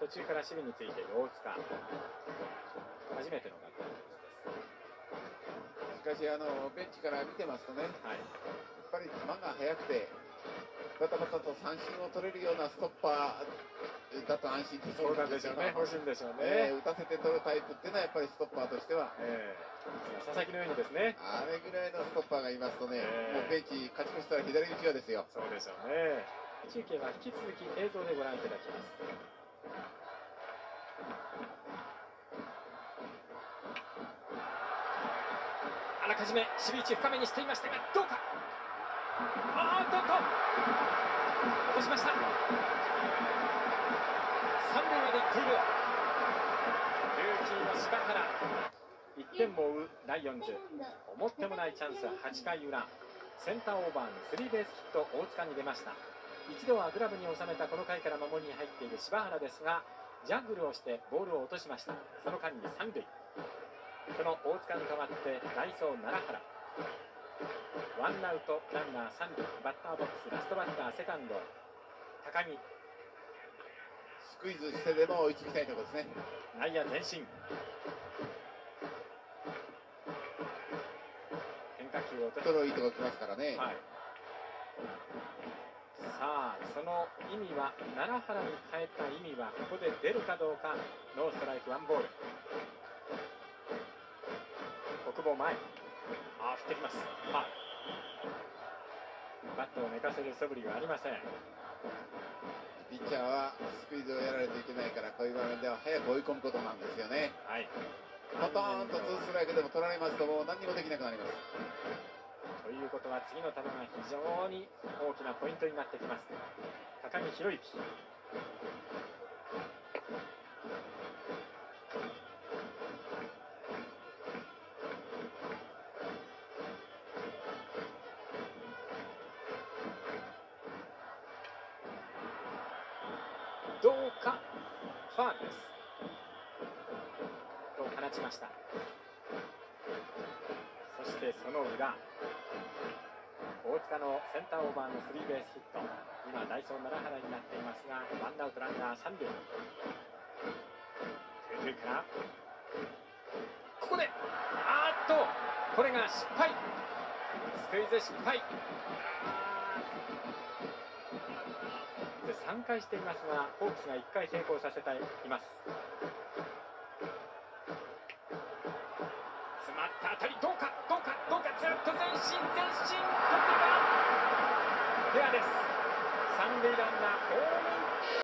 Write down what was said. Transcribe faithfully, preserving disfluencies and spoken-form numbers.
途中から守備についている大塚、初めての学校しかしあのベンチから見てますとね、はい、やっぱり球が速くてバタバタと三振を取れるようなストッパーだと安心できるんですよね。 欲しいんでしょうね、 えー、打たせて取るタイプっていうのはやっぱりストッパーとしては、えー、佐々木のようにですね、 あれぐらいのストッパーがいますとね、えー、もうベンチ勝ち越したら左打ちはですよ。 そうでしょうね。中継は引き続き映像でご覧いただきます。あらかじめ守備位置深めにしていましたがどうか、あーっとっと落としました。三塁まで行っているルーキーの柴原、いってんも追うライオンズ、思ってもないチャンスははちかい裏、センターオーバーのスリーベースヒット、大塚に出ました。一度はグラブに収めたこの回から守りに入っている柴原ですが、ジャングルをしてボールを落としました。その間に三塁、その大塚に代わって代走奈良原、ワンアウトランナー三塁、バッターボックスラストバッターセカンド高木、 スクイズしてでも追いつきたいところですね。 内野前進、変化球を落としていいところ来ますからね、はい、 さあその意味は、奈良原に変えた意味はここで出るかどうか。ノーストライクワンボール、国母前、あ振ってきます、はバットを寝かせる素振りがありません。 ピッチャーはスクイズをやられていけないから、こういう場面では早く追い込むことなんですよね。はい、ポトーンとツーストライクでも取られますと、もう何にもできなくなります。 ということは次の球が非常に大きなポイントになってきます。高木宏之、どうかファウルですと放ちました。そしてその裏、大塚のセンターオーバーのスリーベースヒット、今代走奈良原になっていますが、ワンアウトランナー三塁、ツー塁からここであーっとこれが失敗、スクイズ失敗でさんかいしていますが、ホークスがいっかい成功させています。詰まった当たり、どうかどうかどうか、ずっと前進前進、取ってからフェアです。三塁ランナーホームイン